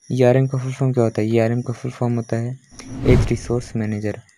ERM का full form क्या होता है? ईआरएम का फुल फॉर्म होता है एज रिसोर्स मैनेजर।